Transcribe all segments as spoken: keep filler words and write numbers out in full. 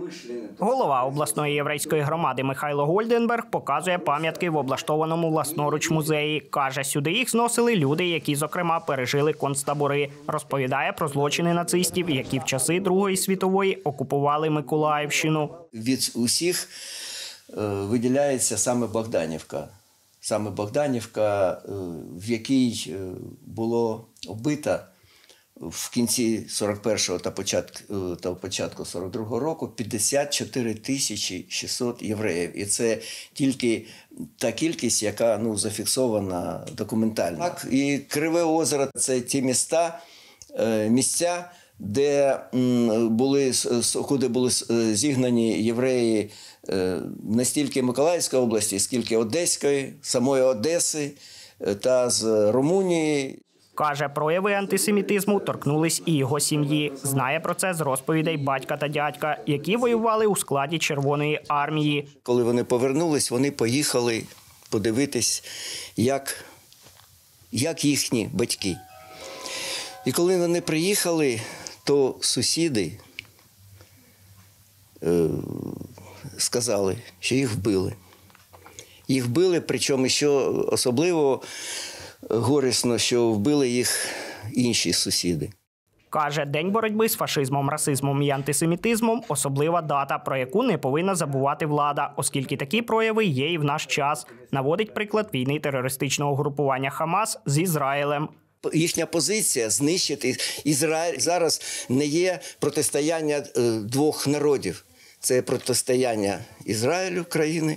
Голова обласної єврейської громади Михайло Гольденберг показує пам'ятки в облаштованому власноруч музеї. Каже, сюди їх зносили люди, які, зокрема, пережили концтабори. Розповідає про злочини нацистів, які в часи Другої світової окупували Миколаївщину. Від усіх виділяється саме Богданівка. Саме Богданівка, в якій було вбито в кінці сорок першого та початку, та початку сорок другого року п'ятдесят чотири тисячі шістсот євреїв. І це тільки та кількість, яка ну, зафіксована документально. Так, і Криве озеро – це ті міста, місця, де були, куди були зігнані євреї не стільки Миколаївської області, скільки Одеської, самої Одеси та з Румунії. Каже, прояви антисемітизму торкнулись і його сім'ї. Знає про це з розповідей батька та дядька, які воювали у складі Червоної армії. Коли вони повернулись, вони поїхали подивитись, як, як їхні батьки. І коли вони приїхали, то сусіди е, сказали, що їх вбили. Їх вбили, причому що особливо горісно, що вбили їх інші сусіди. Каже, День боротьби з фашизмом, расизмом і антисемітизмом – особлива дата, про яку не повинна забувати влада, оскільки такі прояви є і в наш час. Наводить приклад війни терористичного групування «Хамас» з Ізраїлем. Їхня позиція – знищити Ізраїль. Зараз не є протистояння двох народів. Це протистояння Ізраїлю, країни,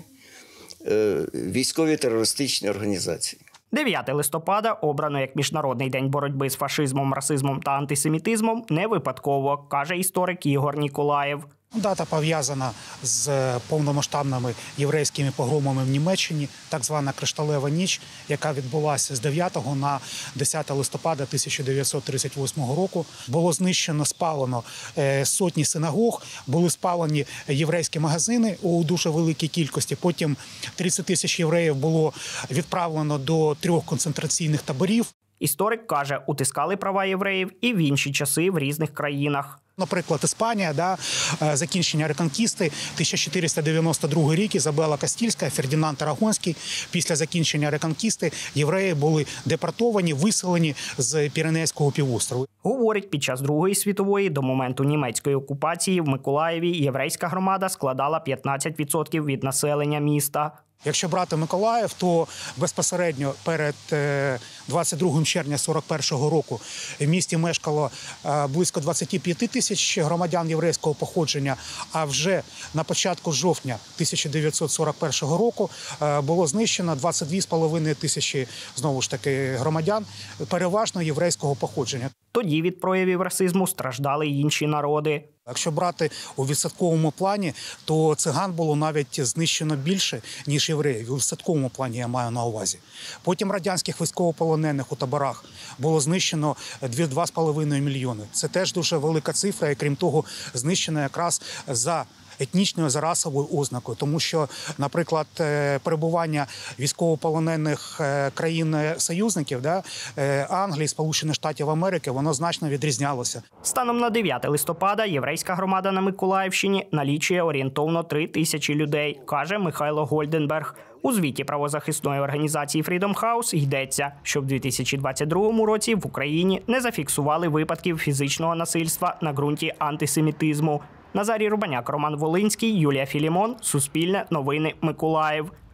військові терористичні організації. дев'яте листопада обрано як Міжнародний день боротьби з фашизмом, расизмом та антисемітизмом не випадково, каже історик Ігор Ніколаєв. Дата пов'язана з повномасштабними єврейськими погромами в Німеччині, так звана «Кришталева ніч», яка відбулася з дев'ятого на десяте листопада тисяча дев'ятсот тридцять восьмого року. Було знищено, спалено сотні синагог, були спалені єврейські магазини у дуже великій кількості. Потім тридцять тисяч євреїв було відправлено до трьох концентраційних таборів. Історик каже, утискали права євреїв і в інші часи в різних країнах. Наприклад, Іспанія, да, закінчення реконкісти, тисяча чотириста дев'яносто другий рік, Ізабела Кастільська, Фердінанд Арагонський. Після закінчення реконкісти євреї були депортовані, виселені з Піренейського півострову. Говорить, під час Другої світової до моменту німецької окупації в Миколаєві єврейська громада складала п'ятнадцять відсотків від населення міста. Якщо брати Миколаїв, то безпосередньо перед двадцять другого червня сорок першого року в місті мешкало близько двадцять п'ять тисяч громадян єврейського походження, а вже на початку жовтня тисяча дев'ятсот сорок першого року було знищено двадцять дві з половиною тисячі, знову ж таки, громадян, переважно єврейського походження. Тоді від проявів расизму страждали й інші народи. Якщо брати у відсотковому плані, то циган було навіть знищено більше, ніж євреїв. У відсотковому плані я маю на увазі. Потім радянських військовополонених у таборах було знищено два з половиною мільйони. Це теж дуже велика цифра, і крім того, знищено якраз за етнічною, за расовою ознакою. Тому що, наприклад, перебування військовополонених країн-союзників, да, Англії, Сполучених Штатів Америки, воно значно відрізнялося. Станом на дев'яте листопада єврейська громада на Миколаївщині налічує орієнтовно три тисячі людей, каже Михайло Гольденберг. У звіті правозахисної організації Freedom House йдеться, що в дві тисячі двадцять другому році в Україні не зафіксували випадків фізичного насильства на ґрунті антисемітизму. Назарій Рубаняк, Роман Волинський, Юлія Філімон. Суспільне новини, Миколаїв.